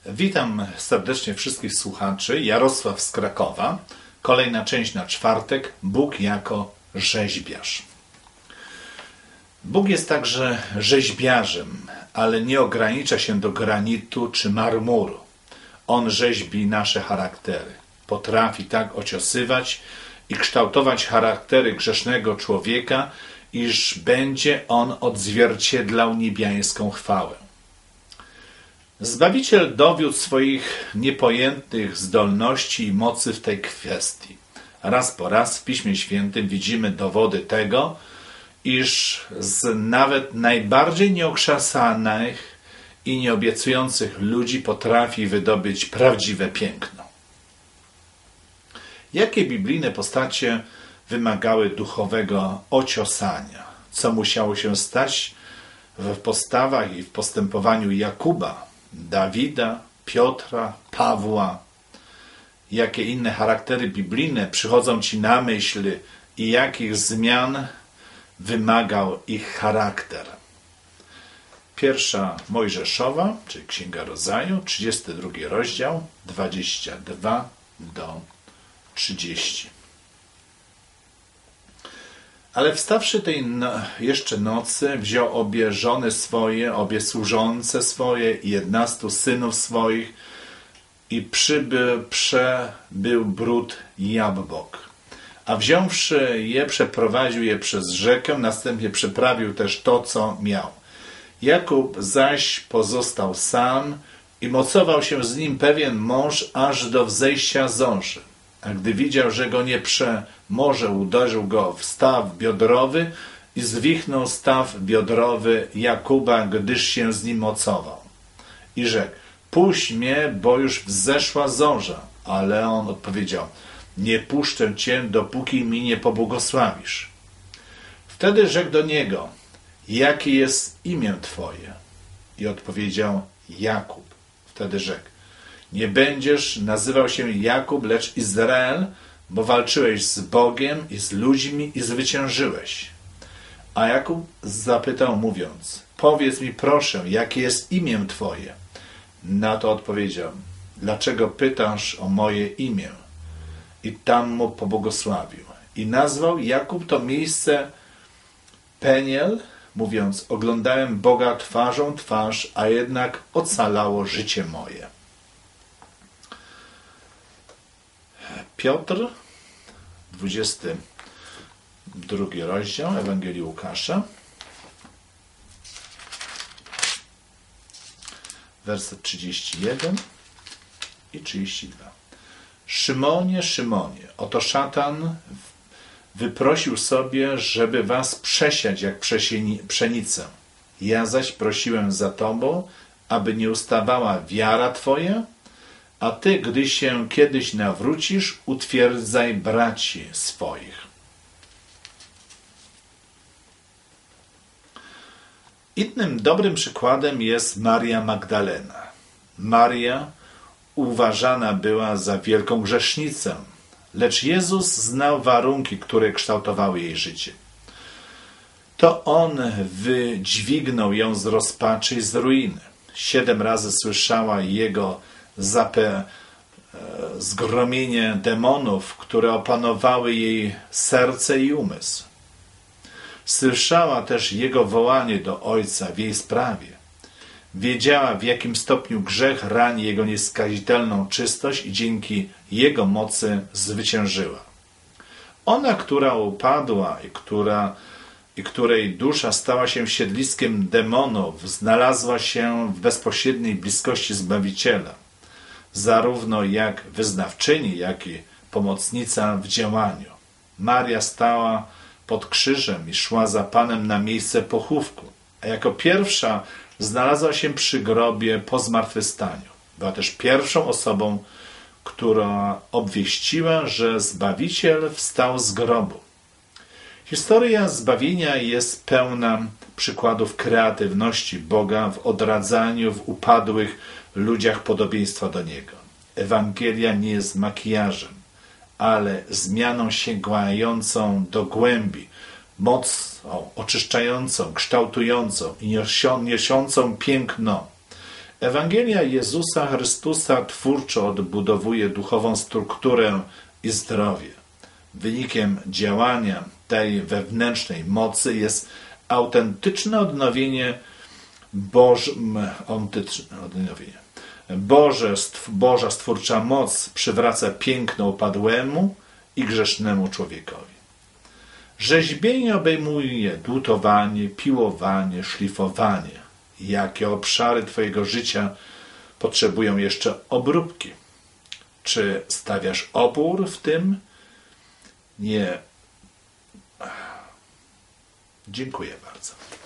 Witam serdecznie wszystkich słuchaczy. Jarosław z Krakowa. Kolejna część na czwartek. Bóg jako rzeźbiarz. Bóg jest także rzeźbiarzem, ale nie ogranicza się do granitu czy marmuru. On rzeźbi nasze charaktery. Potrafi tak ociosywać i kształtować charaktery grzesznego człowieka, iż będzie on odzwierciedlał niebiańską chwałę. Zbawiciel dowiódł swoich niepojętnych zdolności i mocy w tej kwestii. Raz po raz w Piśmie Świętym widzimy dowody tego, iż z nawet najbardziej nieokrzesanych i nieobiecujących ludzi potrafi wydobyć prawdziwe piękno. Jakie biblijne postacie wymagały duchowego ociosania? Co musiało się stać w postawach i w postępowaniu Jakuba, Dawida, Piotra, Pawła? Jakie inne charaktery biblijne przychodzą Ci na myśl i jakich zmian wymagał ich charakter? Pierwsza Mojżeszowa, czyli Księga Rodzaju, 32 rozdział, 22 do 30. Ale wstawszy tej jeszcze nocy, wziął obie żony swoje, obie służące swoje i 11 synów swoich i przebył bród Jabbok. A wziąwszy je, przeprowadził je przez rzekę, następnie przeprawił też to, co miał. Jakub zaś pozostał sam i mocował się z nim pewien mąż aż do wzejścia zorzy. A gdy widział, że go nie przemoże, uderzył go w staw biodrowy i zwichnął staw biodrowy Jakuba, gdyż się z nim mocował. I rzekł: puść mnie, bo już wzeszła zorza. Ale on odpowiedział: nie puszczę cię, dopóki mi nie pobłogosławisz. Wtedy rzekł do niego: jakie jest imię twoje? I odpowiedział: Jakub. Wtedy rzekł: nie będziesz nazywał się Jakub, lecz Izrael, bo walczyłeś z Bogiem i z ludźmi i zwyciężyłeś. A Jakub zapytał, mówiąc: powiedz mi proszę, jakie jest imię twoje? Na to odpowiedział: dlaczego pytasz o moje imię? I tam mu pobłogosławił. I nazwał Jakub to miejsce Peniel, mówiąc: oglądałem Boga twarzą twarz, a jednak ocalało życie moje. Piotr, 22 rozdział Ewangelii Łukasza, werset 31 i 32. Szymonie, Szymonie, oto szatan wyprosił sobie, żeby was przesiać jak pszenicę. Ja zaś prosiłem za tobą, aby nie ustawała wiara twoja, a ty, gdy się kiedyś nawrócisz, utwierdzaj braci swoich. Innym dobrym przykładem jest Maria Magdalena. Maria uważana była za wielką grzesznicę, lecz Jezus znał warunki, które kształtowały jej życie. To On wydźwignął ją z rozpaczy i z ruiny. 7 razy słyszała Jego zgromienie demonów, które opanowały jej serce i umysł. Słyszała też Jego wołanie do Ojca w jej sprawie. Wiedziała, w jakim stopniu grzech rani Jego nieskazitelną czystość i dzięki Jego mocy zwyciężyła. Ona, która upadła i której dusza stała się siedliskiem demonów, znalazła się w bezpośredniej bliskości Zbawiciela, zarówno jak wyznawczyni, jak i pomocnica w działaniu. Maria stała pod krzyżem i szła za Panem na miejsce pochówku, a jako pierwsza znalazła się przy grobie po zmartwychwstaniu. Była też pierwszą osobą, która obwieściła, że Zbawiciel wstał z grobu. Historia zbawienia jest pełna przykładów kreatywności Boga w odradzaniu w upadłych ludziach podobieństwa do Niego. Ewangelia nie jest makijażem, ale zmianą sięgającą do głębi, mocą oczyszczającą, kształtującą i niosącą piękno. Ewangelia Jezusa Chrystusa twórczo odbudowuje duchową strukturę i zdrowie. Wynikiem działania tej wewnętrznej mocy jest autentyczne odnowienie Boża stwórcza moc przywraca piękno upadłemu i grzesznemu człowiekowi. Rzeźbienie obejmuje dłutowanie, piłowanie, szlifowanie. Jakie obszary Twojego życia potrzebują jeszcze obróbki? Czy stawiasz opór w tym? Nie. Dziękuję bardzo.